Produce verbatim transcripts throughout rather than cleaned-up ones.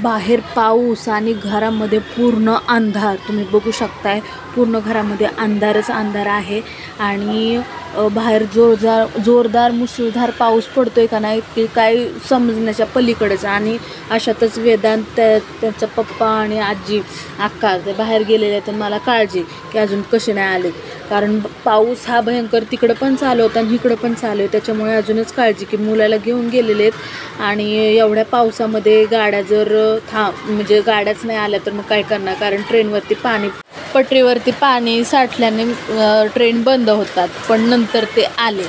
बाहेर पाऊस आणि घरामध्ये पूर्ण अंधार, तुम्ही बघू शकताय पूर्ण घरामध्ये अंधारच अंधार आहे। आणि बाहेर जोरदार जोरदार मुसळधार पाऊस पडतोय का नाही ते काय समजण्याच्या पलीकडेच। आणि अशातच वेदांत त्याचा पप्पा आणि आजी अक्का ते बाहेर गेलेले आहेत, मला काळजी की अजून कसे नाही आले, कारण पाऊस हा भयंकर तिकडं पण चालू होता आणि इकडं पण चालू आहे, त्याच्यामुळे अजूनच काळजी की मुलाला घेऊन गेलेले आहेत। आणि एवढ्या पावसामध्ये गाड्या जर थांब म्हणजे गाड्याच नाही आल्या तर मग काय करणार, कारण ट्रेनवरती पाणी पटरीवरती पाणी साठल्याने ट्रेन बंद होतात, पण नंतर ते आले।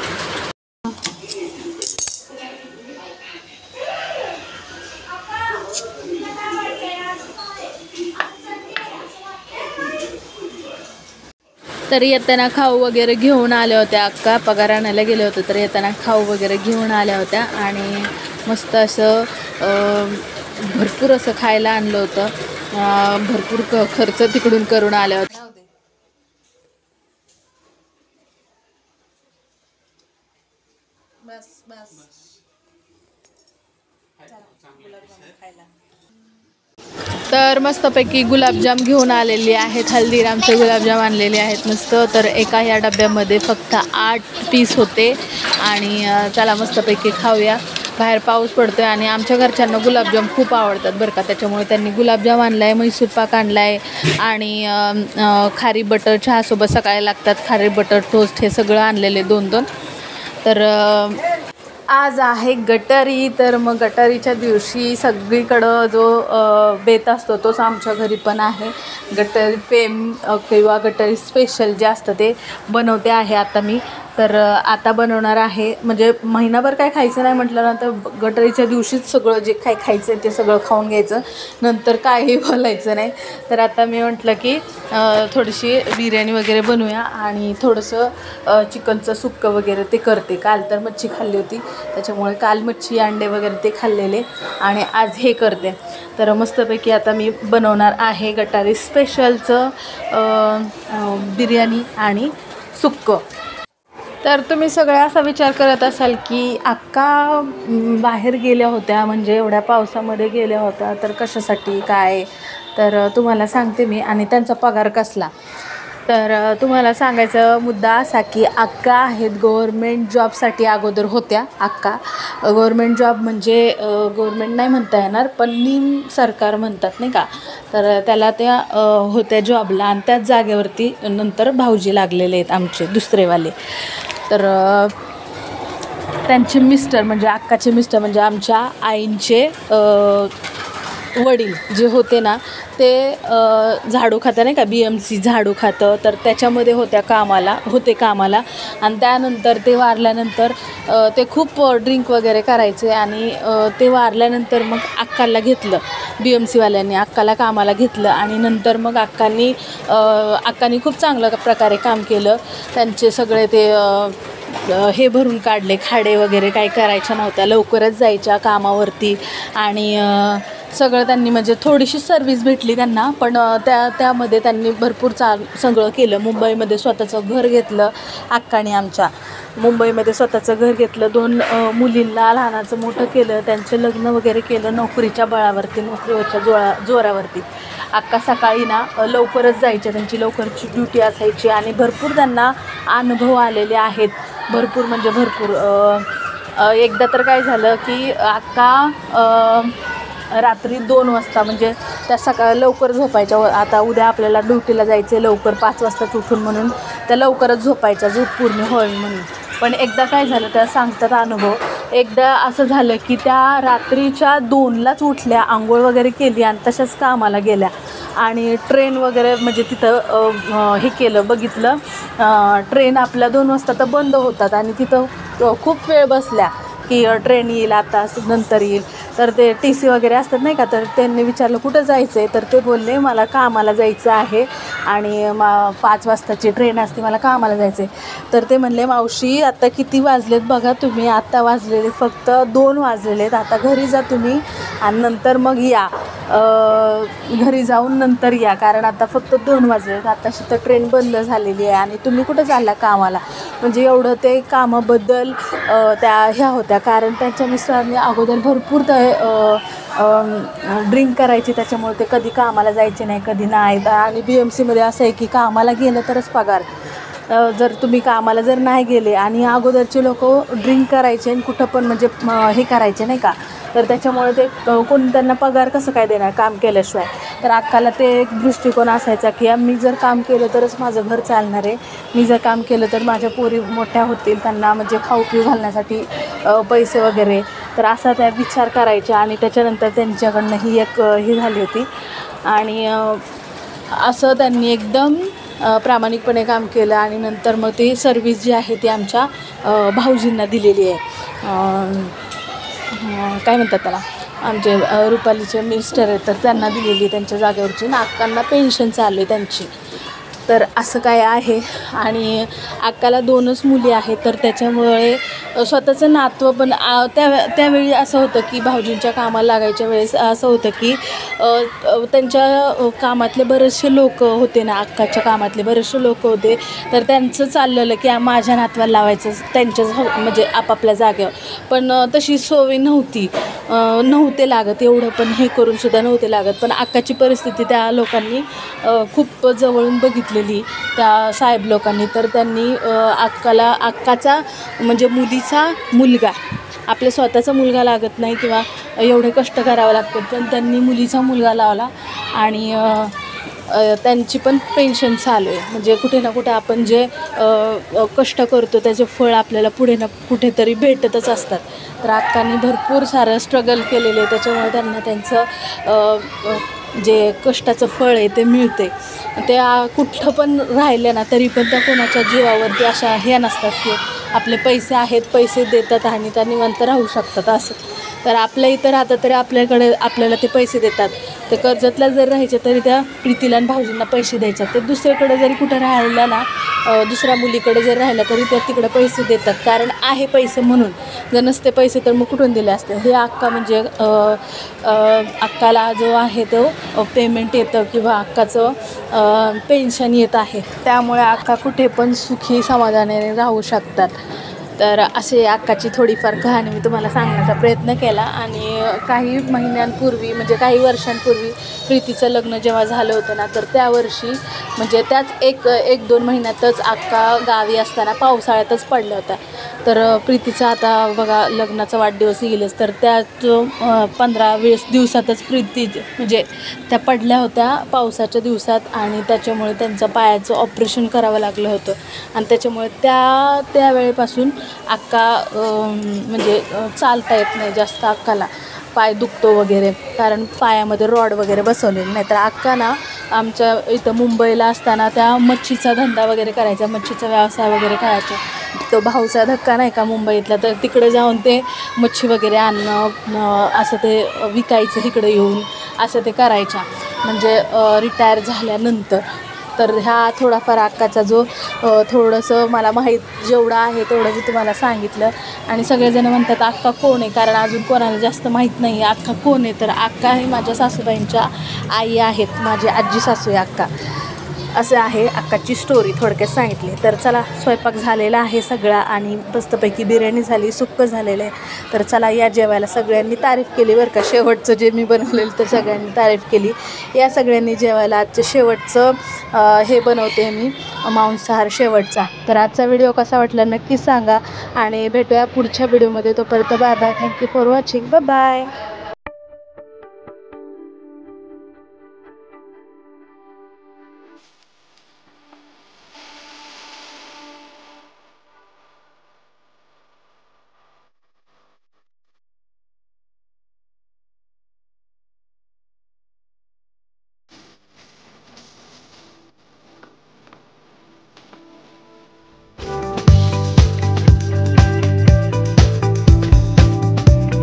तर येताना खाऊ वगैरे घेऊन आल्या होत्या, अक्का पगार आणायला गेले होते तर येताना खाऊ वगैरे घेऊन आल्या होत्या। आणि मस्त असं भरपूर असं खायला आणलं होतं, भरपूर क खर्च तिकडून करून आल्या होत्या। बस बस तर मस्तपैकी गुलाबजाम घेऊन आलेली आहेत, हल्दीरामचे गुलाबजाम आणलेले आहेत मस्त। तर एका ह्या डब्यामध्ये फक्त आठ पीस होते आणि चला मस्तपैकी खाऊया। बाहेर पाऊस पडतोय आणि आमच्या घरच्यांना गुलाबजाम खूप आवडतात बरं का, त्याच्यामुळे त्यांनी गुलाबजाम आणलाय, म्हैसूर पाक आणलाय आणि खारी बटर चहासोबत सकाळी लागतात, खारी बटर टोस्ट हे सगळं आणलेले दोन दोन। तर आज आहे गटारी, तर मग गटारीच्या दिवशी सगळीकडं जो बेत असतो तोच आमच्या घरी पण आहे। गटारी फेम किंवा गटारी स्पेशल जे असतं ते बनवते आहे आता मी। तर आता बनवणार आहे, म्हणजे महिनाभर काय खायचं नाही म्हटलं ना, तर गटारीच्या दिवशीच सगळं जे काय खायचं ते सगळं खाऊन घ्यायचं, नंतर काही बोलायचं नाही। तर आता मी म्हटलं की थोडीशी बिर्याणी वगैरे बनवूया आणि थोडंसं चिकनचं सुक्कं वगैरे ते करते। काल तर मच्छी खाल्ली होती त्याच्यामुळे काल मच्छी अंडे वगैरे ते खाल्लेले आणि आज हे करते। तर मस्तपैकी आता मी बनवणार आहे गटारी स्पेशलचं बिर्याणी आणि सुक्कं। तर तुम्ही सगळे असा विचार करत असाल की अक्का बाहेर गेल्या होत्या, म्हणजे एवढ्या पावसामध्ये गेल्या होत्या तर कशासाठी काय, तर तुम्हाला सांगते मी। आणि त्यांचा पगार कसला, तर तुम्हाला सांगायचा मुद्दा असा की अक्का आहेत गव्हर्मेंट जॉबसाठी अगोदर होत्या। अक्का गव्हर्मेंट जॉब म्हणजे गव्हर्मेंट नाही म्हणता येणार पण निम सरकार म्हणतात नाही का, तर त्याला त्या होत्या जॉबला आणि त्याच जागेवरती नंतर भाऊजी लागलेले आहेत आमचे दुसरेवाले। तर त्यांचे मिस्टर म्हणजे अक्काचे मिस्टर म्हणजे आमच्या आईंचे वडील जे होते ना ते झाडू खातं नाही का, बी एम सी झाडू खातं, तर त्याच्यामध्ये होत्या कामाला होते कामाला। आणि त्यानंतर ते वारल्यानंतर ते खूप ड्रिंक वगैरे करायचे आणि ते वारल्यानंतर मग अक्काला घेतलं बी एम सीवाल्यांनी, अक्काला कामाला घेतलं। आणि नंतर मग अक्कांनी अक्कांनी खूप चांगल्या प्रकारे काम केलं, त्यांचे सगळे ते हे भरून काढले, खाडे वगैरे काही करायच्या नव्हत्या, लवकरच जायच्या कामावरती आणि सगळं त्यांनी म्हणजे थोडीशी सर्व्हिस भेटली त्यांना, पण त्या त्यामध्ये त्यांनी भरपूर चा सगळं केलं। मुंबईमध्ये स्वतःचं घर घेतलं अक्काने आमच्या, मुंबईमध्ये स्वतःचं घर घेतलं, दोन मुलींना लहानाचं मोठं केलं, त्यांचे लग्न वगैरे केलं नोकरीच्या बळावरती, नोकरीवरच्या जोळा जोरावरती। अक्का सकाळी ना लवकरच जायच्या, त्यांची लवकरची ड्युटी असायची आणि भरपूर त्यांना अनुभव आलेले आहेत, भरपूर म्हणजे भरपूर। एकदा तर काय झालं की अक्का रात्री दोन वाजता म्हणजे त्या सकाळ लवकर झोपायच्या, आता उद्या आपल्याला ड्युटीला जायचं आहे लवकर पाच वाजताच उठून म्हणून त्या लवकरच झोपायच्या, झोप पूर्ण व्हावी म्हणून। पण एकदा काय झालं त्या सांगतात अनुभव, एकदा असं झालं की त्या रात्रीच्या दोनलाच उठल्या, आंघोळ वगैरे केली आणि तशाच कामाला गेल्या आणि ट्रेन वगैरे म्हणजे तिथं हे केलं बघितलं, ट्रेन आपल्या दोन वाजता तर बंद होतात आणि तिथं खूप वेळ बसल्या की ट्रेन येईल आता नंतर येईल, तर ते टी सी वगैरे असतात नाही का, तर त्यांनी विचारलं कुठं जायचं आहे, तर ते बोलले मला कामाला जायचं आहे आणि मा पाच वाजताची ट्रेन असते, मला कामाला जायचं आहे। तर ते म्हणले मावशी आता किती वाजलेत बघा तुम्ही, आत्ता वाजलेले फक्त दोन वाजलेले आहेत, आता घरी जा तुम्ही आणि नंतर मग या, घरी जाऊन नंतर या, कारण आता फक्त दोन वाजले आहेत, आताशी तर ट्रेन बंद झालेली आहे आणि तुम्ही कुठं चालला कामाला। म्हणजे एवढं ते कामाबद्दल त्या ह्या होत्या, कारण त्यांच्या मिस्टरांनी अगोदर भरपूर ते ड्रिंक करायची, त्याच्यामुळे ते कधी कामाला जायचे नाही, कधी नाही. आणि बी एम सीमध्ये असं आहे की कामाला गेलं तरच पगार. जर तुम्ही कामाला जर नाही गेले आणि अगोदरचे लोक ड्रिंक करायचे आणि कुठं पण म्हणजे हे करायचे नाही का, तर त्याच्यामुळे ते कोणी त्यांना पगार कसं काय देणार काम केल्याशिवाय. तर अक्काला ते एक दृष्टिकोन असायचा की मी जर काम केलं तरच माझं घर चालणार आहे, मी जर काम केलं तर माझ्या पोरी मोठ्या होतील, त्यांना म्हणजे खाऊ पिऊ घालण्यासाठी पैसे वगैरे. तर असा त्या विचार करायच्या आणि त्याच्यानंतर त्यांच्याकडनं ही एक ही झाली होती. आणि असं त्यांनी एकदम प्रामाणिकपणे काम केलं. आणि नंतर मग ती सर्विस जी आहे ती आमच्या भाऊजींना दिलेली आहे. काय म्हणतात त्याला, आमचे रुपालीचे मिस्टर आहेत तर त्यांना दिलेली त्यांच्या जागेवरची. ना अक्कांना पेन्शन चालू आहे त्यांची. तर असं काय आहे. आणि अक्काला दोनच मुली आहेत, तर त्याच्यामुळे स्वतःचं नातव पण त्या त्यावेळी असं होतं की भाऊजींच्या कामाला लागायच्या वेळेस असं होतं की त्यांच्या कामातले बरेचसे लोक होते ना, अक्काच्या कामातले बरेचसे लोक होते, तर त्यांचं चाललेलं की माझ्या नातवाला लावायचं त्यांच्याच म्हणजे आपापल्या जागेवर. पण तशी सोय नव्हती, नव्हते लागत एवढं, पण हे करूनसुद्धा नव्हते लागत. पण अक्काची परिस्थिती त्या लोकांनी खूप जवळून बघितलेली, त्या साहेब लोकांनी. तर त्यांनी अक्काला अक्काचा म्हणजे मुलीचा मुलगा, आपल्या स्वतःचा मुलगा लागत नाही किंवा एवढे कष्ट करावं लागतं, पण त्यांनी मुलीचा मुलगा लावला. आणि त्यांची पण पेन्शन चालू आहे. म्हणजे कुठे ना कुठे आपण जे कष्ट करतो त्याचे फळ आपल्याला पुढे ना कुठेतरी भेटतच असतात. तर अक्कांनी भरपूर सारं स्ट्रगल केलेलं आहे, त्याच्यामुळे त्यांना त्यांचं जे कष्टाचं फळ आहे ते मिळते. त्या कुठं पण राहिल्या ना तरी पण त्या कोणाच्या जीवावरती अशा हे नसतात की आपले पैसे आहेत, पैसे देतात आणि त्या निवांत राहू शकतात असं. तर आपल्या इथं राहतं तरी आपल्याकडे आपल्याला ते पैसे देतात. ते कर्जतला जर राहायचे तरी त्या प्रीतीला आणि भाऊजींना पैसे द्यायचे. ते दुसरीकडे जरी कुठं राहिला ना, दुसऱ्या मुलीकडे जर राहिला तरी त्या तिकडे पैसे देतात, कारण आहे पैसे म्हणून. जर नसते पैसे तर मग कुठून दिले असते. हे अक्का म्हणजे अक्काला जो आहे तो पेमेंट येतं किंवा अक्काचं पेन्शन येत आहे, त्यामुळे अक्का कुठे पण सुखी समाधानाने राहू शकतात. तर असे अक्काची थोडीफार कहाणी मी तुम्हाला सांगण्याचा प्रयत्न केला. आणि काही महिन्यांपूर्वी म्हणजे काही वर्षांपूर्वी प्रीतीचं लग्न जेव्हा झालं होतं ना, तर त्या वर्षी म्हणजे त्याच एक एक दोन महिन्यातच अक्का गावी असताना पावसाळ्यातच पडल्या होत्या. तर प्रीतीचा आता बघा लग्नाचा वाढदिवस येईलच, तर त्या जो पंधरा वीस दिवसातच प्रीती म्हणजे त्या पडल्या होत्या पावसाच्या दिवसात. आणि त्याच्यामुळे त्यांचं पायाचं ऑपरेशन करावं लागलं होतं. आणि त्याच्यामुळे त्या त्यावेळेपासून अक्का म्हणजे चालता येत नाही जास्त अक्काला, पाय दुखतो वगैरे, कारण पायामध्ये रॉड वगैरे बसवलेले नाही. तर अक्का ना आमच्या इथं मुंबईला असताना त्या मच्छीचा धंदा वगैरे करायचा, मच्छीचा व्यवसाय वगैरे करायचा. तो भाऊचा धक्का नाही का मुंबईतला, तर तिकडे जाऊन ते मच्छी वगैरे आणणं असं ते विकायचं इकडे येऊन, असं ते करायच्या म्हणजे रिटायर झाल्यानंतर. तर ह्या थोडाफार अक्काचा जो थोडंसं मला माहीत जेवढं आहे तेवढं मी तुम्हाला सांगितलं. आणि सगळेजण म्हणतात अक्का कोण आहे, कारण अजून कोणाला जास्त माहीत नाही आहे अक्का कोण आहे. तर अक्का हे माझ्या सासूबाईंच्या आई आहेत, माझी आजी सासू आहे अक्का. असं आहे अक्काची स्टोरी थोडक्यात सांगितली. तर चला, स्वयंपाक झालेला आहे सगळा आणि मस्तपैकी बिर्याणी झाली, सुक्कं झालेलं आहे. तर चला या जेवायला. सगळ्यांनी तारीफ केली बरं का, शेवटचं जे मी बनवलेलं तर सगळ्यांनी तारीफ केली. या सगळ्यांनी जेवायला. आजचं शेवटचं हे बनवते मी मांसाहार शेवटचा. तर आजचा व्हिडिओ कसा वाटला नक्की सांगा आणि भेटूया पुढच्या व्हिडिओमध्ये. तोपर्यंत bye bye. Thank you for watching. Bye bye.